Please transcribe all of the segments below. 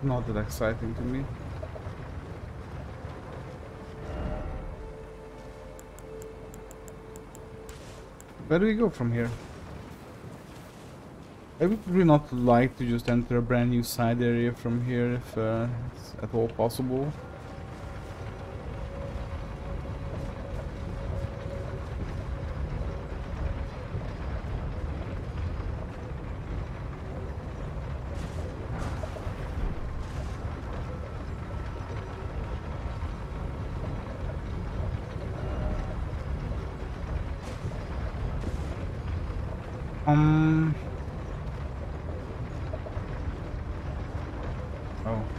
not that exciting to me. Where do we go from here? I would really not like to just enter a brand new side area from here if it's at all possible. Oh.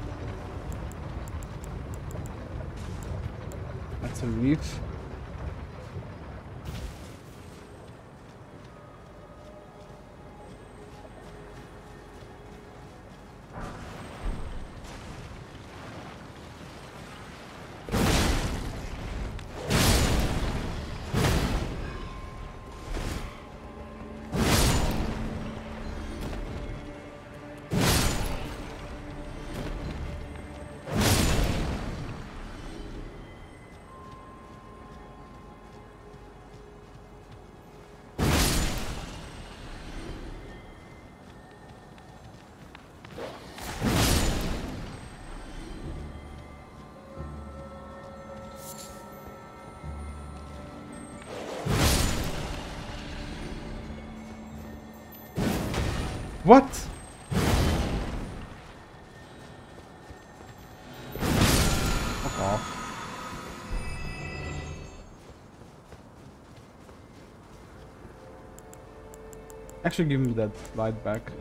That's a reef. What? Fuck off. Actually, give me that light back.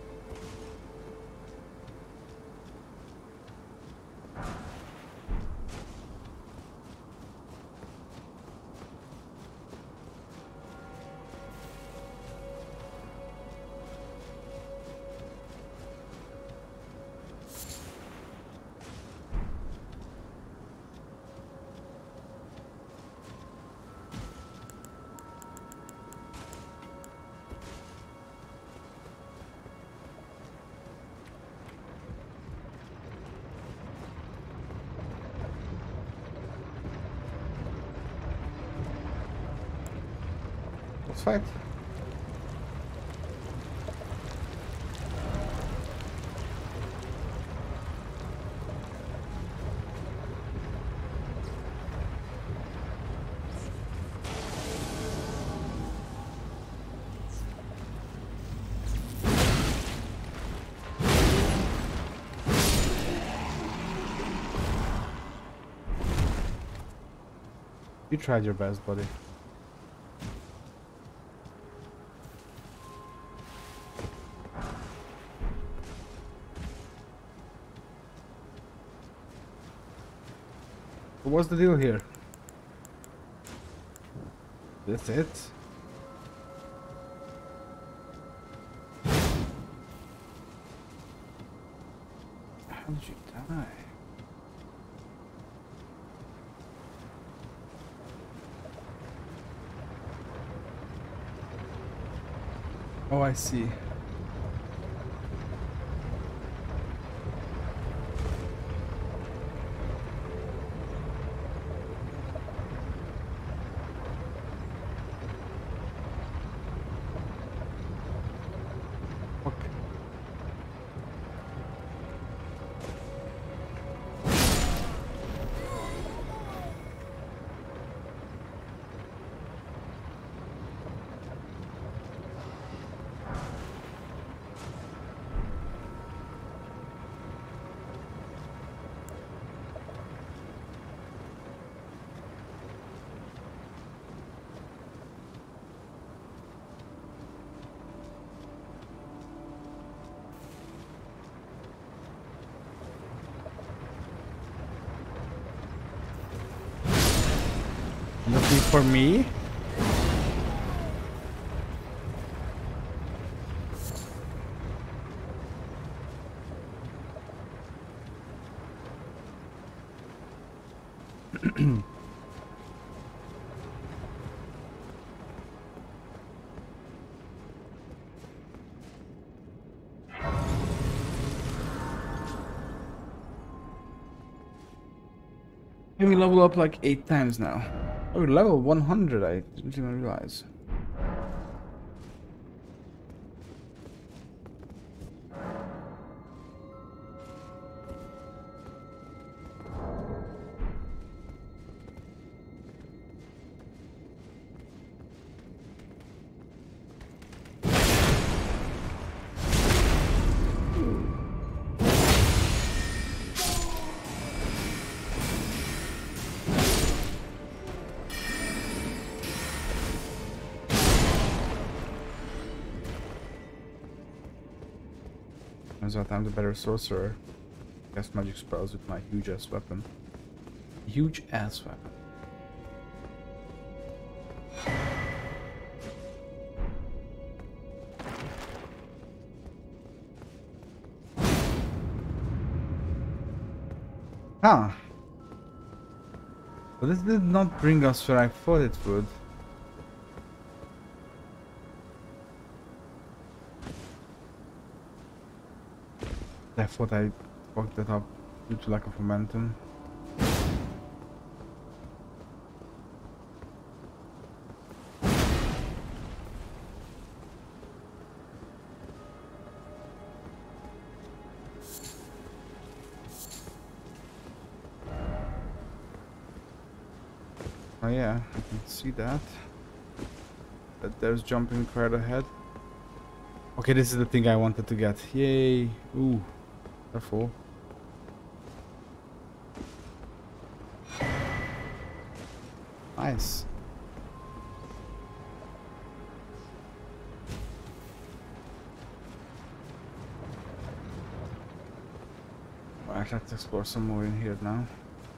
Let's fight. You tried your best, buddy. What's the deal here? That's it? How did you die? Oh, I see. Looking for me? Can we level up like 8 times now? Oh, level 100, I didn't even realize. Turns out I'm the better sorcerer. Cast magic spells with my huge ass weapon. Huge ass weapon. Huh. But this did not bring us where I thought it would. I thought I fucked that up due to lack of momentum. Oh yeah, I can see that. That there's jumping right ahead. Okay, this is the thing I wanted to get. Yay! Ooh, careful. Nice. Alright, let's explore some more in here now.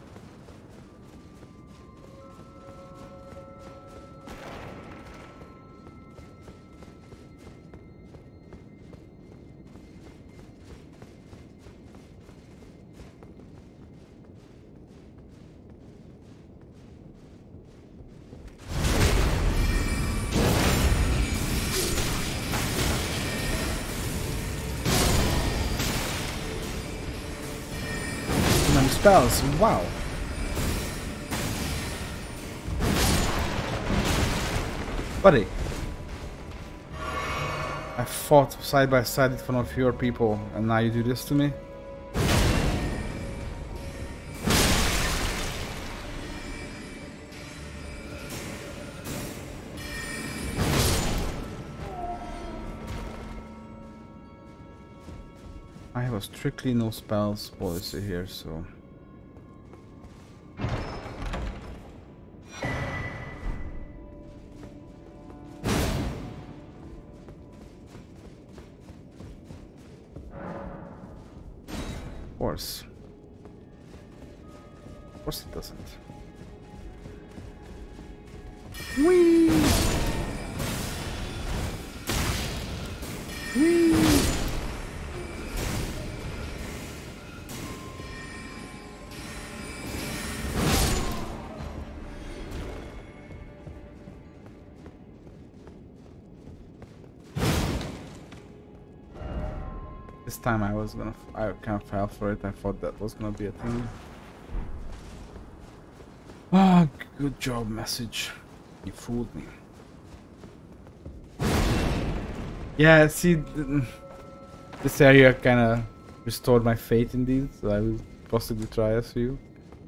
Spells, wow. Buddy, I fought side by side with one of your people and now you do this to me? I have a strictly no spells policy here, so... Of course it doesn't. Whee! Whee! This time I kind of fell for it. I thought that was gonna be a thing. Ah, good job, message. You fooled me. Yeah, see, this area kind of restored my faith in these, so I will possibly try a few.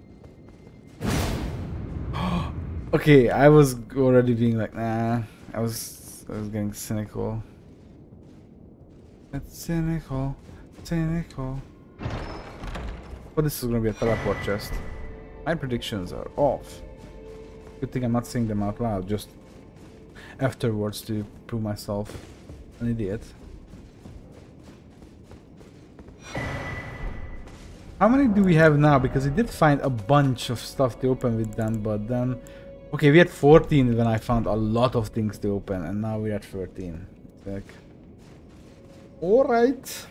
Okay, I was already being like, nah. I was getting cynical. That's cynical, cynical. But this is gonna be a teleport chest. My predictions are off. Good thing I'm not saying them out loud, just afterwards to prove myself an idiot. How many do we have now? Because we did find a bunch of stuff to open with them, but then... Okay, we had 14 when I found a lot of things to open, and now we're at 13. Like... Alright.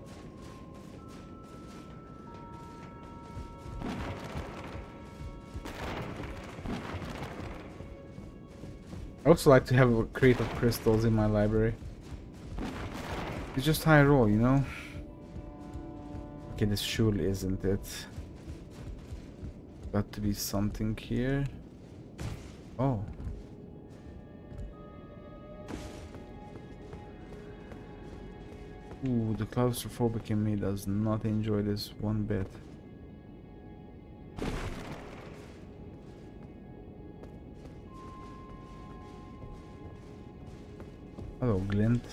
I also like to have a crate of crystals in my library. It's just high roll, you know? Okay, this surely isn't it. Got to be something here. Oh. Ooh, the claustrophobic in me does not enjoy this one bit. Hello, Glint.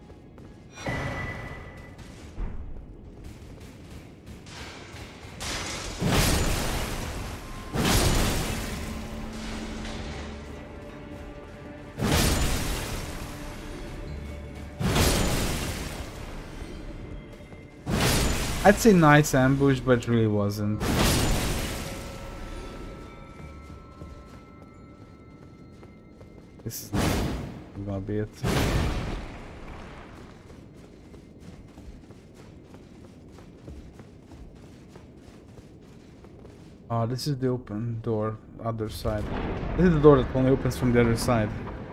I'd say nice ambush, but it really wasn't. This is not gonna be it. Oh, this is the open door, other side. This is the door that only opens from the other side.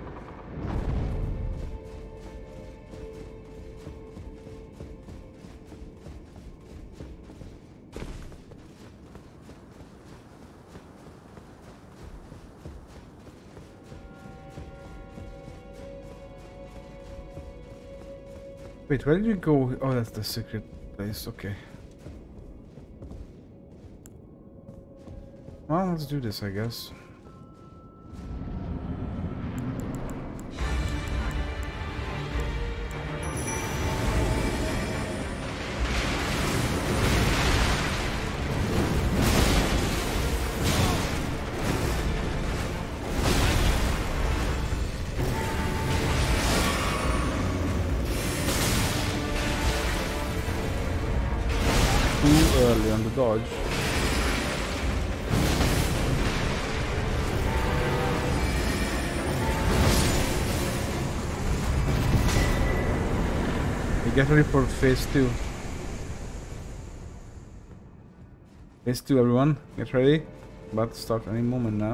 Wait, where did you go? Oh, that's the secret place, okay. Well, let's do this, I guess. Too early on the dodge. Get ready for phase 2. Phase 2, everyone. Get ready. About to start any moment now.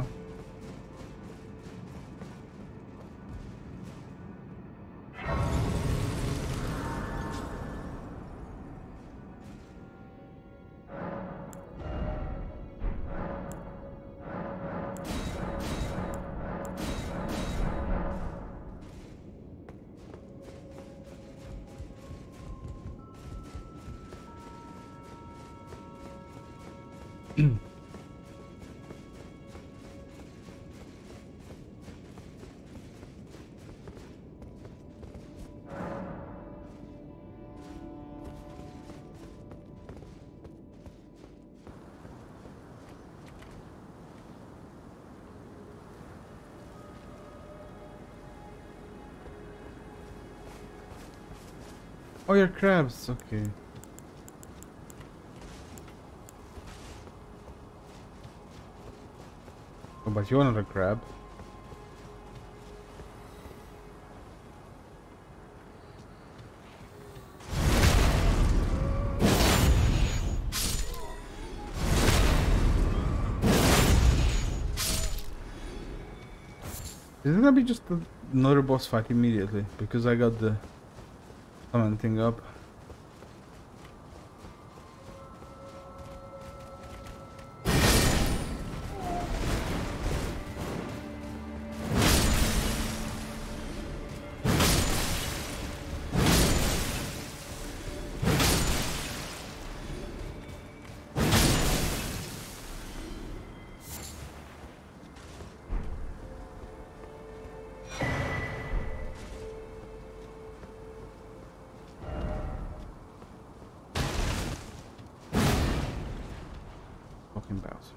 Oh, you're crabs, okay. Oh, but you're not a crab. Is it gonna be just another boss fight immediately? Because I got the commenting up. Fucking Bowser.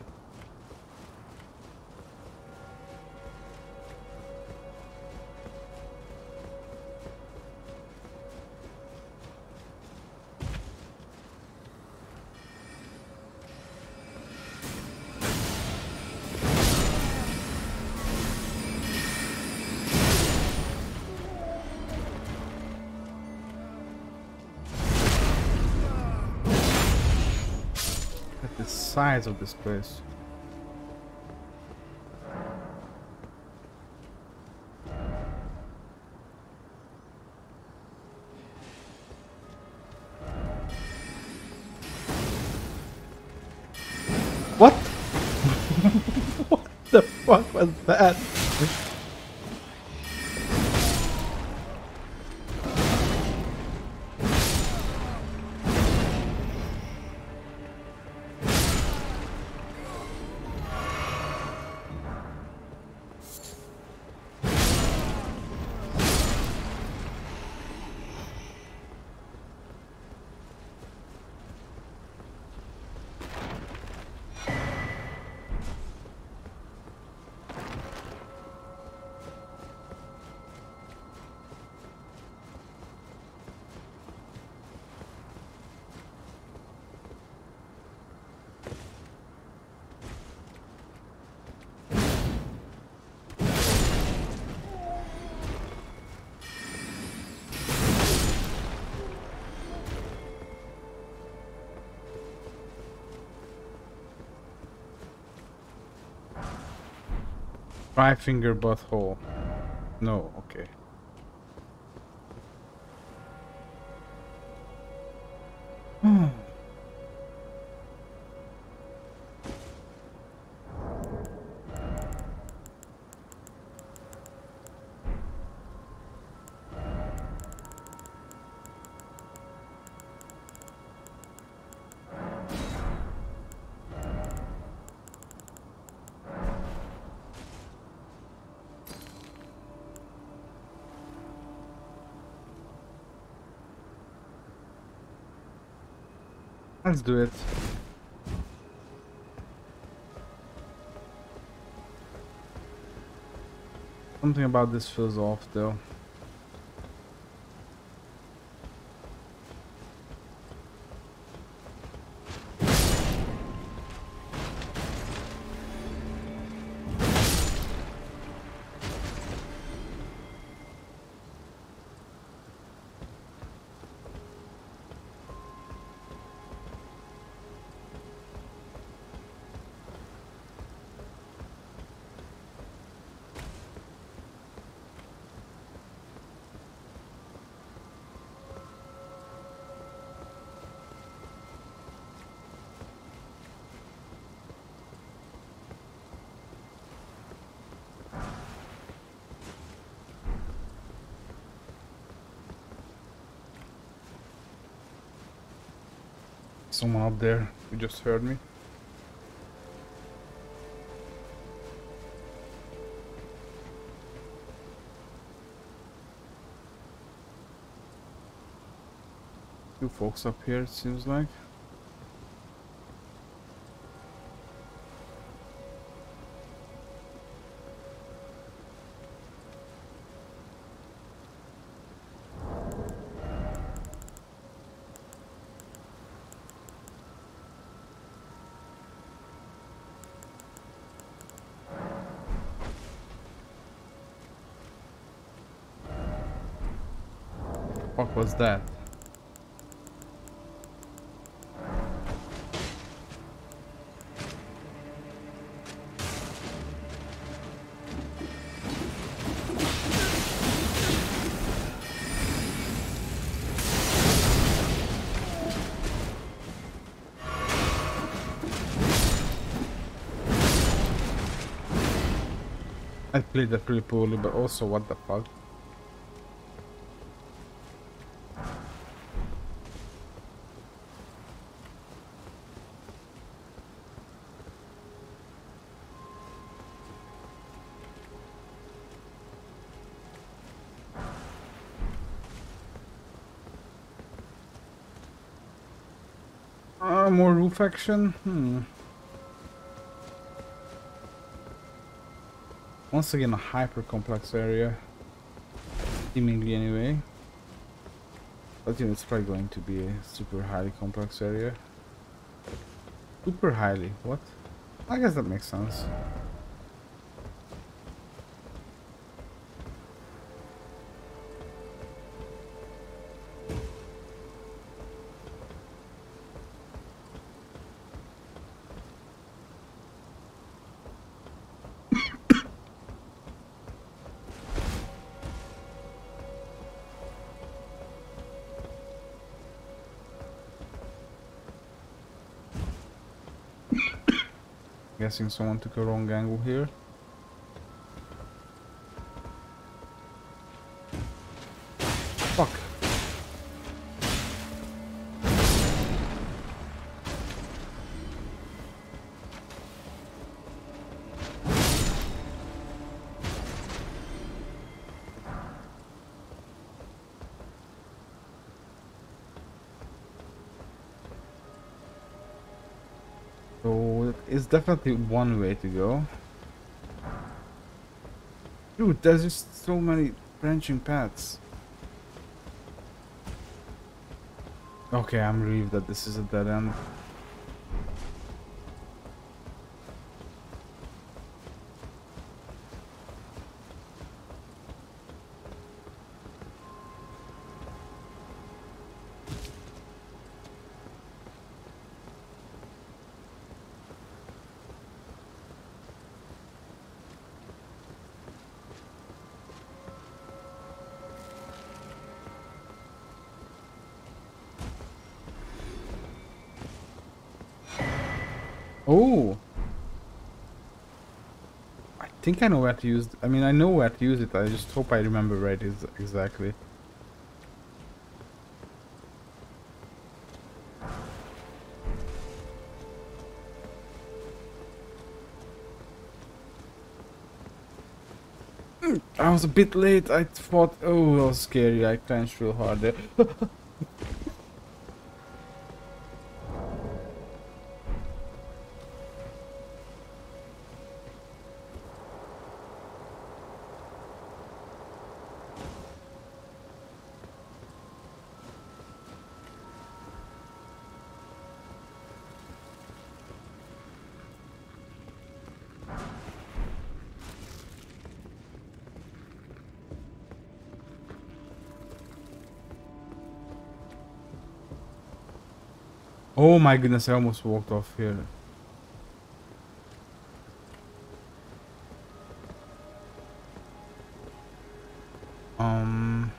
The size of this place. What? fuck was that? Five finger butthole. No, okay. Let's do it. Something about this feels off though. Someone up there who just heard me. Two folks up here, it seems like. What was that? I played that pretty poorly, but also what the fuck? More roof action? Once again, a hyper complex area. Seemingly anyway. But you know, it's probably going to be a super highly complex area. Super highly, what? I guess that makes sense. Guessing someone took a wrong angle here. Fuck. So it's definitely one way to go. Dude, there's just so many branching paths. Okay, I'm relieved that this is a dead end. Oh! I think I know where to use I mean, I know where to use it. I just hope I remember right exactly. I was a bit late. I thought, oh, that was scary. I clenched real hard there. Oh my goodness, I almost walked off here. Um...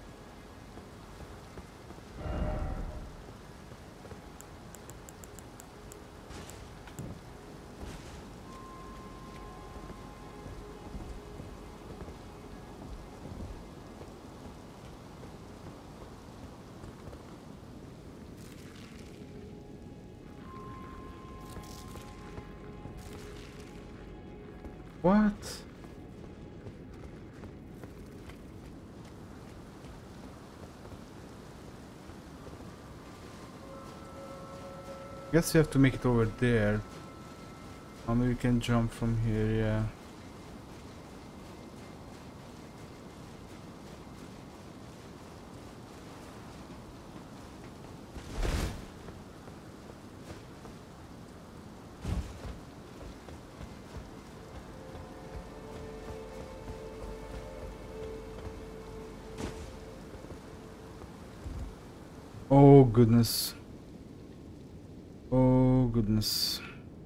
What? Guess you have to make it over there. Or maybe we can jump from here, yeah. Oh goodness. Oh goodness.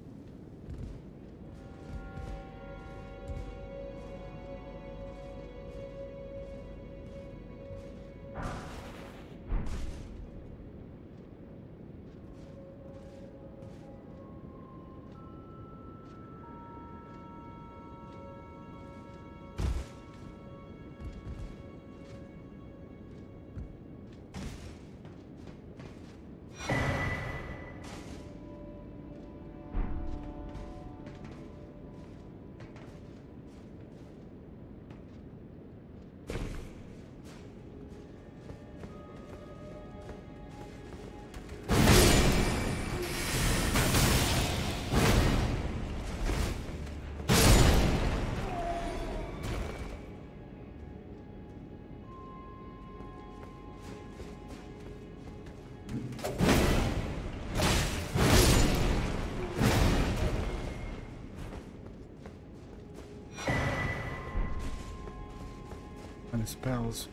And spells.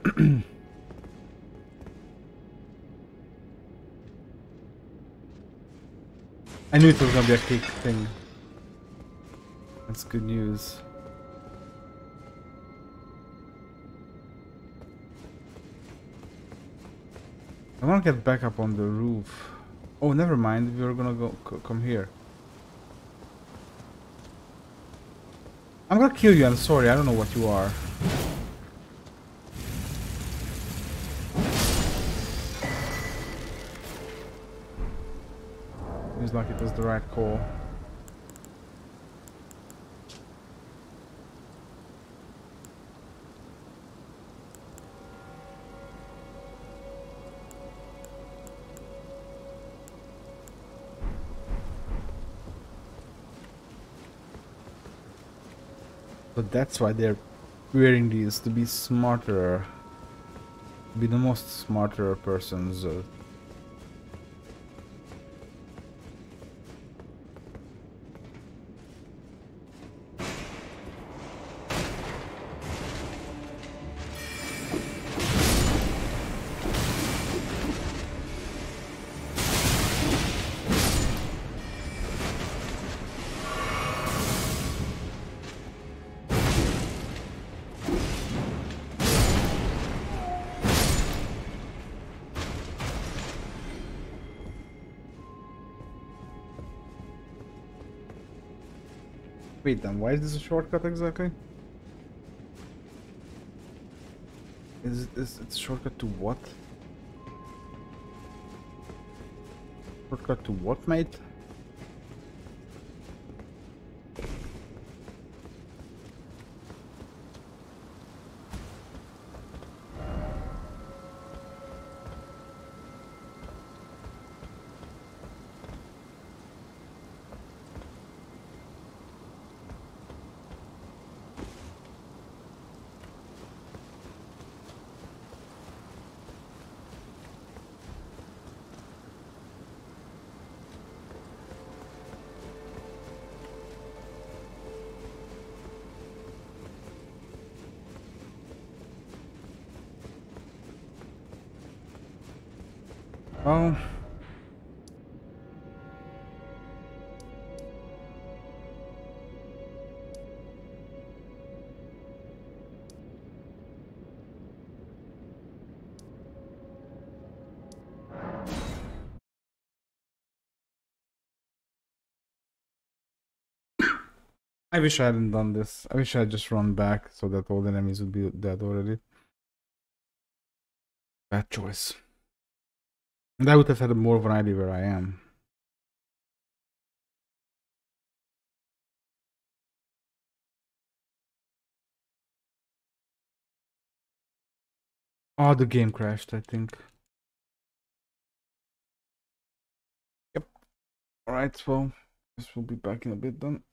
I knew it was gonna be a cake thing. That's good news. I want to get back up on the roof. Oh, never mind. We were gonna come here. I'm gonna kill you. I'm sorry. I don't know what you are. Seems like it was the right call. But that's why they're wearing these, to be smarter. Be the most smarter persons. Wait, then why is this a shortcut exactly? Is it a shortcut to what? Shortcut to what, mate? Oh. I wish I hadn't done this. I wish I had just run back so that all the enemies would be dead already. Bad choice. And I would have had more of an idea where I am. Oh, the game crashed, I think. Yep. Alright, well, guess we'll be back in a bit then.